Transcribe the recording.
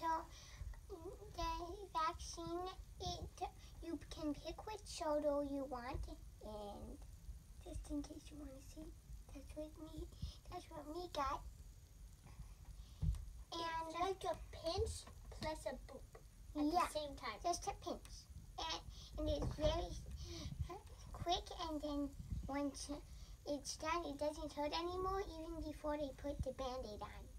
So the vaccine, you can pick which shoulder you want, and just in case you want to see, that's what me got. And it's like a pinch plus a boop at the same time. Just a pinch, and it's very quick. And then once it's done, it doesn't hurt anymore, even before they put the Band-Aid on.